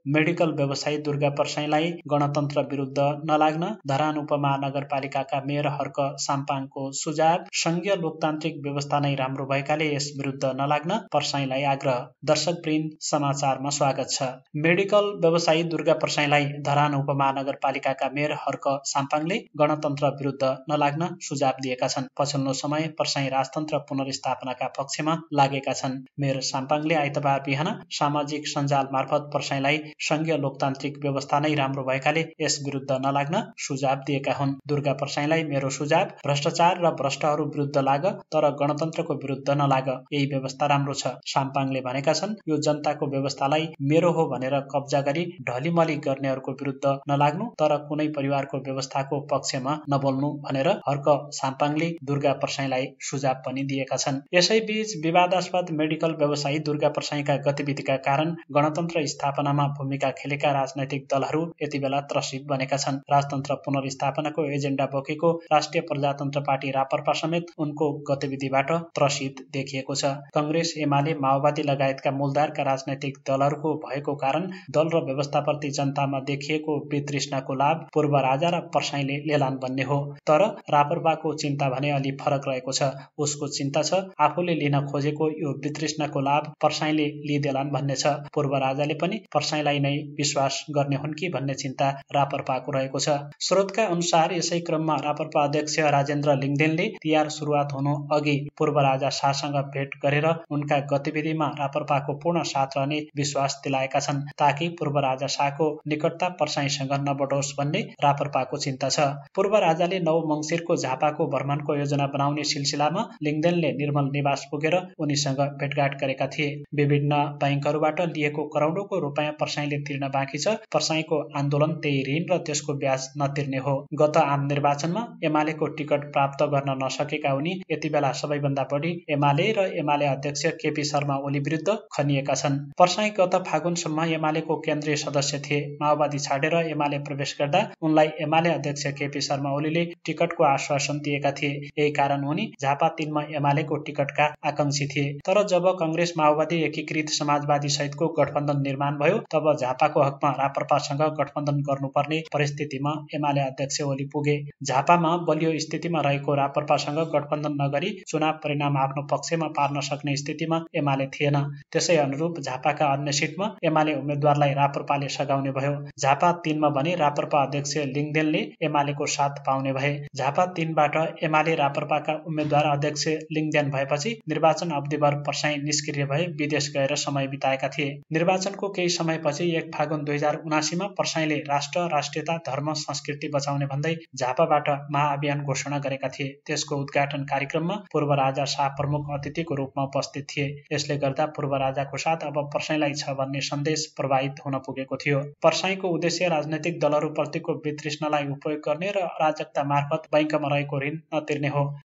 Medical व्यवसायी दुर्गा पर्साईलाई गणतन्त्र विरुद्ध नलाग्न धरान उपमहानगरपालिकाका मेयर हर्क साम्पाङको सुझाव। संघीय लोकतान्त्रिक व्यवस्था नै राम्रो भएकाले यस विरुद्ध नलाग्न पर्साईलाई आग्रह। दर्शकवृन्द, समाचारमा स्वागत छ। मेडिकल व्यवसायी दुर्गा पर्साईलाई धरान उपमहानगरपालिकाका मेयर हर्क साम्पाङले गणतन्त्र विरुद्ध नलाग्न सुझाव दिएका छन्। पछिल्लो समय पर्साई राजतन्त्र पुनर्स्थापनाका पक्षमा लागेका छन्। मेयर साम्पाङले आइतबार बिहान सामाजिक सञ्जाल मार्फत पर्साईलाई संघीय लोकतान्त्रिक व्यवस्था नै राम्रो भएकाले यस विरुद्ध नलाग्न सुझाव दिएका हुन्। दुर्गा पर्साईलाई मेरो सुझाव, भ्रष्टाचार र भ्रष्टहरू विरुद्ध लाग, तर गणतन्त्रको विरुद्ध नलाग। यही व्यवस्था राम्रो छ। साम्पाङले भनेका छन्, यो जनताको व्यवस्थालाई मेरो हो भनेर कब्जा गरी ढलिमली गर्नेहरूको विरुद्ध नलाग्नु, तर कुनै परिवारको व्यवस्थाको पक्षमा नबोल्नु भनेर हर्क साम्पाङले दुर्गा पर्साईलाई सुझाव पनि दिएका छन्। यसैबीच विवादास्पद मेडिकल व्यवसायी दुर्गा पर्साईका गतिविधिका कारण गणतन्त्र स्थापनामा भूमिका खेलेका राजनैतिक दलहरू यति बेला त्रसित बनेका छन्। राजतन्त्र पुनर्स्थापनाको एजेन्डा बोकेको राष्ट्रिय प्रजातन्त्र पार्टी रापरपा समेत उनको गतिविधिबाट त्रसित देखिएको छ। कंग्रेस, एमाले, माओवादी लगायतका मूलधारका राजनैतिक दलहरूको भएको कारण दल र व्यवस्थाप्रति जनतामा देखिएको वितृष्णाको लाभ पूर्व राजा र पर्साईले लेलान् भन्ने हो। तर रापरपाको चिन्ता भने अलि फरक रहेको छ। उसको चिन्ता छ आफूले लिन खोजेको यो वितृष्णाको लाभ पर्साईले लिदेलान् भन्ने छ। पूर्व राजाले पनि पर्साईलाई नै विश्वास गर्ने हुन् कि भन्ने चिन्ता रापरपाको रहेको छ। स्रोतका अनुसार यसै क्रममा रापरपा अध्यक्ष राजेन्द्र लिङदेनले तिहार सुरुवात हुनु अघि पूर्व राजा शाहसँग भेट गरेर उनका गतिविधिमा रापरपाको पूर्ण साथ रहने विश्वास दिलाएका छन्, ताकि पूर्व राजा शाहको निकटता पर्साईसँग नबढोस् भन्ने रापरपाको चिन्ता छ। पूर्व राजाले 9 मङ्सिरको झापाको भ्रमणको योजना बनाउने सिलसिलामा लिङदेनले निर्मल निवास पुगेर उनीसँग भेटघाट गरेका थिए। विभिन्न बैंकहरूबाट लिएको करोडौंको रुपैयाँ पर्साईले तिर्न बाँकी छ। पर्साईको आन्दोलन त्यही ऋण र त्यसको ब्याज नतिर्ने हो। गत आम निर्वाचनमा एमालेको टिकट प्राप्त गर्न नसकेका उनी यति बेला सबैभन्दा बढी एमाले र एमाले अध्यक्ष केपी शर्मा ओली विरुद्ध खनिएका छन्। पर्साई गत फागुनसम्म एमालेको केन्द्रीय सदस्य थिए। माओवादी छाडेर एमाले प्रवेश गर्दा उनलाई एमाले अध्यक्ष केपी शर्मा ओलीले टिकटको आश्वासन दिएका थिए। यही कारण उनी झापा 3 मा एमालेको टिकटका आकांक्षी थिए। तर जब कंग्रेस, माओवादी, एकीकृत समाजवादी सहितको गठबन्धन निर्माण भयो, तब झापाको हकमा रापरपासँग गठबन्धन गर्नुपर्ने परिस्थितिमा एमाले अध्यक्ष ओली पुगे। झापामा बलियो स्थितिमा रहेको रापरपासँग गठबन्धन नगरी चुनाव परिणाम आफ्नो पक्षमा पार्न सक्ने स्थितिमा एमाले थिएन। त्यसै अनुरूप झापाका अन्य सिटमा एमाले उम्मेद्वारलाई रापरपाले सघाउने भयो। झापा 3 मा भने रापरपा अध्यक्ष लिङदेनले एमालेको साथ पाउने भए। झापा 3 बाट एमाले रापरपाका उम्मेद्वार अध्यक्ष लिङदेन भएपछि निर्वाचन अवधिभर पर्साई निष्क्रिय भए विदेश गएर समय बिताएका थिए। निर्वाचनको केही समयपछि 1 फागुन 2079 मा पर्साईले राष्ट्र, राष्ट्रियता, धर्म, संस्कृति बचाउने भन्दै झापाबाट महाअभियान घोषणा गरेका थिए। त्यसको उद्घाटन कार्यक्रममा पूर्व राजा शाह प्रमुख अतिथिको रूपमा उपस्थित थिए। यसले गर्दा पूर्व राजाको साथ अब पर्साईलाई छ भन्ने सन्देश प्रवाहित हुन पुगेको थियो। पर्साईको उद्देश्य राजनैतिक दलहरूप्रतिको वितृष्णालाई उपयोग गर्ने र अराजकता मार्फत बैंकमा रहेको ऋण नतिर्ने हो।